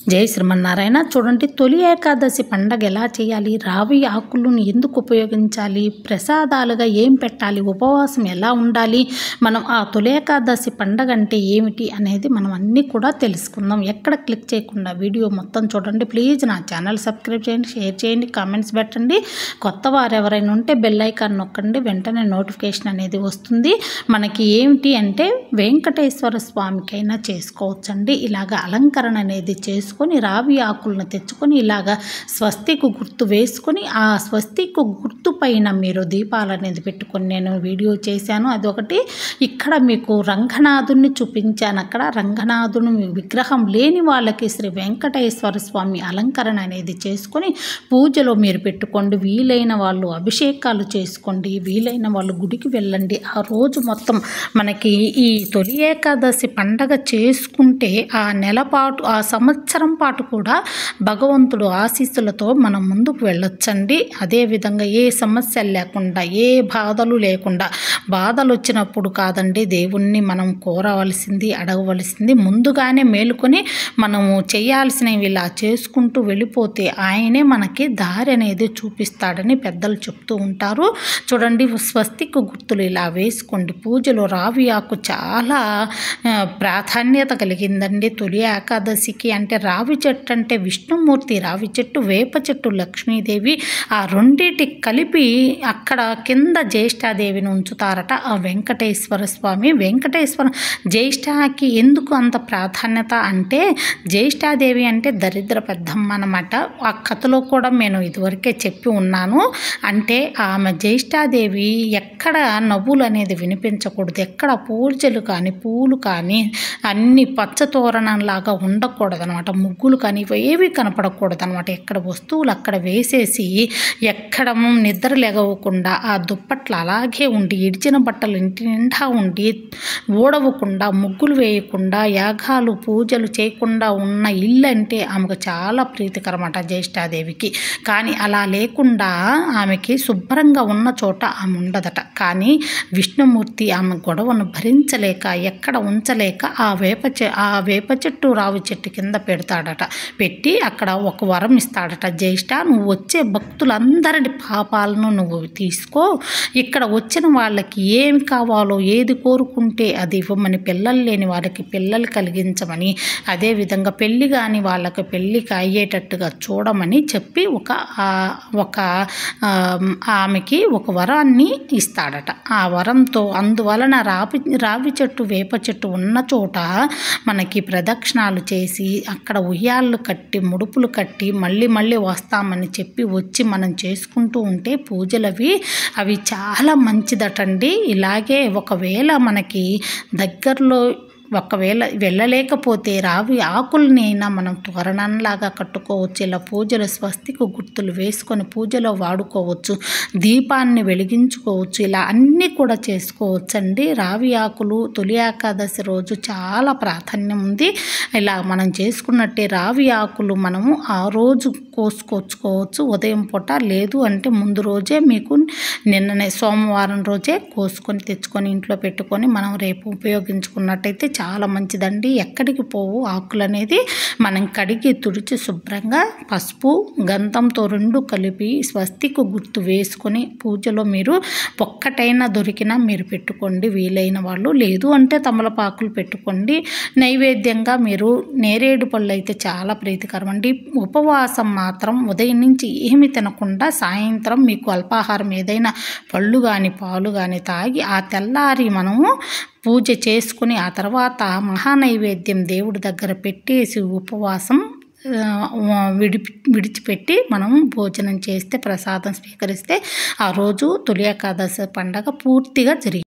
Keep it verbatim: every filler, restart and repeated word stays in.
జై శ్రీమన్నారాయణ. చూడండి, తొలి ఏకాదశి పండగ ఎలా చేయాలి, రావి ఆకులను ఎందుకు ఉపయోగించాలి, ప్రసాదాలుగా ఏం పెట్టాలి, ఉపవాసం ఎలా ఉండాలి, మనం ఆ తొలి ఏకాదశి పండగ అంటే ఏమిటి అనేది మనం అన్నీ కూడా తెలుసుకుందాం. ఎక్కడ క్లిక్ చేయకుండా వీడియో మొత్తం చూడండి. ప్లీజ్ నా ఛానల్ సబ్స్క్రైబ్ చేయండి, షేర్ చేయండి, కామెంట్స్ పెట్టండి. కొత్త వారు ఎవరైనా ఉంటే బెల్ ఐకాన్ నొక్కండి, వెంటనే నోటిఫికేషన్ అనేది వస్తుంది. మనకి ఏమిటి అంటే వెంకటేశ్వర స్వామికైనా చేసుకోవచ్చండి. ఇలాగ అలంకరణ అనేది చేసుకొని రావి ఆకులను తెచ్చుకొని ఇలాగ స్వస్తికు గుర్తు వేసుకొని ఆ స్వస్తికు గుర్తు పైన మీరు దీపాలు అనేది పెట్టుకొని నేను వీడియో చేశాను. అదొకటి. ఇక్కడ మీకు రంగనాథుని చూపించాను. అక్కడ రంగనాథుని విగ్రహం లేని వాళ్ళకి శ్రీ వెంకటేశ్వర స్వామి అలంకరణ అనేది చేసుకొని పూజలో మీరు పెట్టుకోండి. వీలైన వాళ్ళు అభిషేకాలు చేసుకోండి, వీలైన వాళ్ళు గుడికి వెళ్ళండి. ఆ రోజు మొత్తం మనకి ఈ తొలి ఏకాదశి పండగ చేసుకుంటే ఆ నెల పాటు ఆ సంవత్సరం పాటు కూడా భగవంతుడు ఆశీస్సులతో మనం ముందుకు వెళ్ళొచ్చండి. అదేవిధంగా ఏ సమస్యలు లేకుండా, ఏ బాధలు లేకుండా, బాధలు వచ్చినప్పుడు కాదండి దేవుణ్ణి మనం కోరవలసింది, అడగవలసింది. ముందుగానే మేలుకొని మనము చేయాల్సినవి ఇలా చేసుకుంటూ వెళ్ళిపోతే ఆయనే మనకి దారి అనేది చూపిస్తాడని పెద్దలు చెప్తూ ఉంటారు. చూడండి, స్వస్తికు గుర్తులు ఇలా వేసుకోండి. పూజలో రావి ఆకు చాలా ప్రాధాన్యత కలిగిందండి తొలి ఏకాదశికి. అంటే రావి చెట్టు అంటే విష్ణుమూర్తి, రావి చెట్టు, వేప చెట్టు లక్ష్మీదేవి, ఆ రెండింటి కలిపి అక్కడ కింద జ్యేష్ఠాదేవిని ఉంచుతారట ఆ వెంకటేశ్వర స్వామి. వెంకటేశ్వర జ్యేష్ఠకి ఎందుకు అంత ప్రాధాన్యత అంటే జ్యేష్ఠాదేవి అంటే దరిద్ర పెద్దమ్మ అన్నమాట. ఆ కథలో కూడా నేను ఇదివరకే చెప్పి ఉన్నాను. అంటే ఆమె జ్యేష్ఠాదేవి ఎక్కడ నవ్వులు అనేది వినిపించకూడదు, ఎక్కడ పూజలు కానీ పూలు కానీ అన్ని పచ్చ తోరణంలాగా ఉండకూడదు అనమాట. ముగ్గులు కానీ ఏవి కనపడకూడదు అనమాట. ఎక్కడ వస్తువులు అక్కడ వేసేసి ఎక్కడ నిద్ర లేగవకుండా ఆ దుప్పట్లు అలాగే ఉండి, ఇడిచిన బట్టలు ఇంటి నిండా ఉండి, ఊడవకుండా, ముగ్గులు వేయకుండా, యాగాలు పూజలు చేయకుండా ఉన్న ఇల్లు అంటే ఆమెకు చాలా ప్రీతికరమాట జ్యేష్ఠాదేవికి. కానీ అలా లేకుండా ఆమెకి శుభ్రంగా ఉన్న చోట ఆమె ఉండదట. కానీ విష్ణుమూర్తి ఆమె గొడవను భరించలేక ఎక్కడ ఉంచలేక ఆ వేప చె ఆ వేప చెట్టు రావి చెట్టు కింద పెడతాడట. పెట్టి అక్కడ ఒక వరం ఇస్తాడట. జ్యేష్ఠ, నువ్వు వచ్చే భక్తులందరి పాపాలను నువ్వు తీసుకో, ఇక్కడ వచ్చిన వాళ్ళకి ఏమి కావాలో, ఏది కోరుకుంటే అది ఇవ్వమని, పిల్లలు లేని వారికి పిల్లలు కలిగించమని, అదేవిధంగా పెళ్ళి కాని వాళ్ళకి పెళ్ళికి అయ్యేటట్టుగా చూడమని చెప్పి ఒక ఒక ఆమెకి ఒక వరాన్ని ఇస్తాడట. ఆ వరంతో అందువలన రావి రావి చెట్టు వేప చెట్టు ఉన్న చోట మనకి ప్రదక్షిణాలు చేసి అక్కడ ఉయ్యాళ్ళు కట్టి ముడుపులు కట్టి మళ్ళీ మళ్ళీ వస్తామని చెప్పి వచ్చి మనం చేసుకుంటూ ఉంటే పూజలవి అవి చాలా మంచిదటండి. ఇలాగే ఒకవేళ మనకి దగ్గరలో ఒకవేళ వెళ్ళలేకపోతే రావి ఆకులనైనా మనం తోరణంలాగా కట్టుకోవచ్చు. ఇలా పూజలు స్వస్తికు గుర్తులు వేసుకొని పూజలో వాడుకోవచ్చు, దీపాన్ని వెలిగించుకోవచ్చు. ఇలా అన్నీ కూడా చేసుకోవచ్చండి. రావి ఆకులు తొలి ఏకాదశి రోజు చాలా ప్రాధాన్యం ఉంది. ఇలా మనం చేసుకున్నట్టే రావి ఆకులు మనము ఆ రోజు కోసుకొచ్చుకోవచ్చు ఉదయం పూట. లేదు అంటే ముందు రోజే మీకు నిన్ననే సోమవారం రోజే కోసుకొని తెచ్చుకొని ఇంట్లో పెట్టుకొని మనం రేపు ఉపయోగించుకున్నట్టయితే చాలా మంచిదండి. ఎక్కడికి పోవు ఆకులు అనేది. మనం కడిగి తుడిచి శుభ్రంగా పసుపు గంధంతో రెండు కలిపి స్వస్తికు గుర్తు వేసుకొని పూజలో మీరు ఒక్కటైనా దొరికినా మీరు పెట్టుకోండి వీలైన వాళ్ళు. లేదు అంటే తమలపాకులు పెట్టుకోండి. నైవేద్యంగా మీరు నేరేడు పళ్ళు అయితే చాలా ప్రీతికరం అండి. ఉపవాసం మాత్రం ఉదయం నుంచి ఏమి తినకుండా సాయంత్రం మీకు అల్పాహారం ఏదైనా పళ్ళు కానీ పాలు కానీ తాగి ఆ తెల్లారి మనము పూజ చేసుకుని ఆ తర్వాత మహానైవేద్యం దేవుడి దగ్గర పెట్టేసి ఉపవాసం విడి విడిచిపెట్టి మనం భోజనం చేస్తే, ప్రసాదం స్వీకరిస్తే ఆ రోజు తొలి ఏకాదశి పండగ పూర్తిగా జరిగింది.